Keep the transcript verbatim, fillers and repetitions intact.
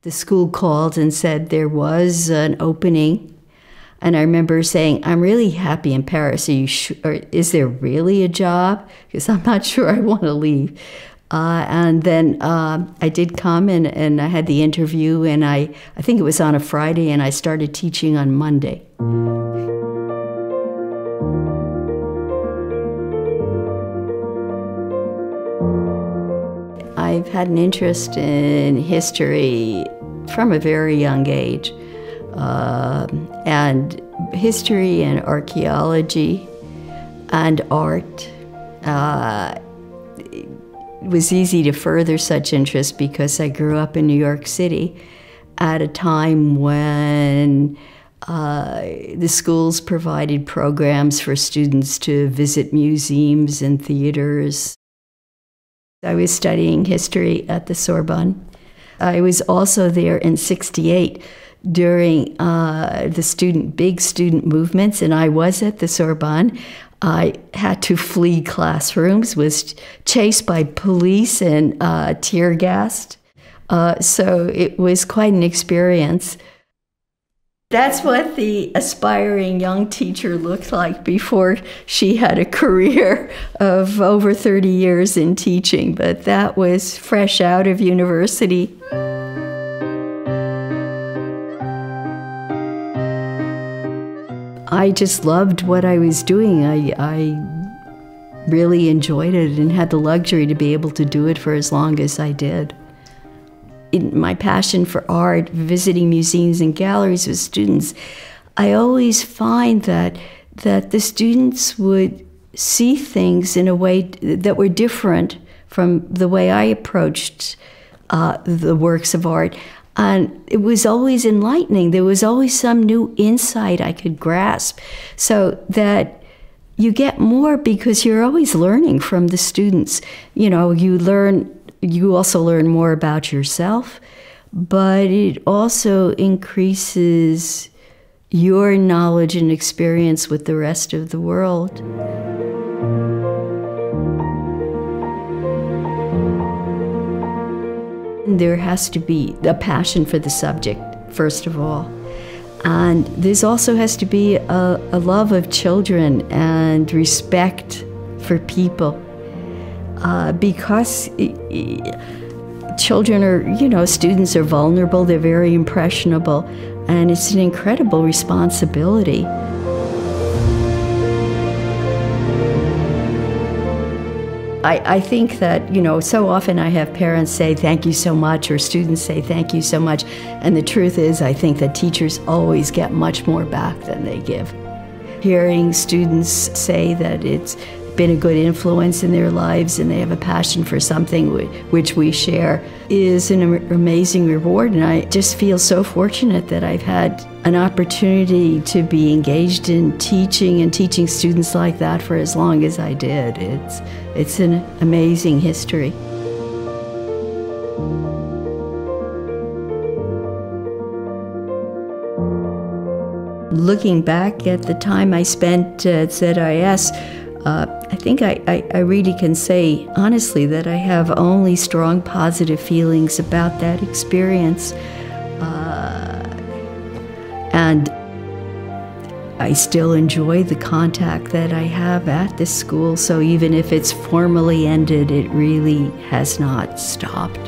The school called and said there was an opening. And I remember saying, I'm really happy in Paris. Are you sure? Or is there really a job? Because I'm not sure I want to leave. Uh, and then uh, I did come and, and I had the interview, and I, I think it was on a Friday, and I started teaching on Monday. I've had an interest in history from a very young age. Uh, and history and archaeology and art. Uh, it was easy to further such interest because I grew up in New York City at a time when uh, the schools provided programs for students to visit museums and theaters. I was studying history at the Sorbonne. I was also there in sixty-eight during uh, the student, big student movements, and I was at the Sorbonne. I had to flee classrooms, was chased by police and uh, tear gassed. Uh, so it was quite an experience. That's what the aspiring young teacher looked like before she had a career of over thirty years in teaching, but that was fresh out of university. I just loved what I was doing. I, I really enjoyed it and had the luxury to be able to do it for as long as I did. In my passion for art, visiting museums and galleries with students, I always find that, that the students would see things in a way that were different from the way I approached uh, the works of art. And it was always enlightening. There was always some new insight I could grasp, so that you get more because you're always learning from the students. You know, you learn, you also learn more about yourself, but it also increases your knowledge and experience with the rest of the world. There has to be a passion for the subject, first of all. And there also has to be a, a love of children and respect for people. Uh, because it, it, children are, you know, students are vulnerable, they're very impressionable, and it's an incredible responsibility. I, I think that, you know, so often I have parents say thank you so much, or students say thank you so much, and the truth is I think that teachers always get much more back than they give. Hearing students say that it's been a good influence in their lives and they have a passion for something which we share is an amazing reward, and I just feel so fortunate that I've had an opportunity to be engaged in teaching and teaching students like that for as long as I did. It's, it's an amazing history. Looking back at the time I spent at Z I S, Uh, I think I, I, I really can say honestly that I have only strong positive feelings about that experience. Uh, and I still enjoy the contact that I have at this school, so even if it's formally ended, it really has not stopped.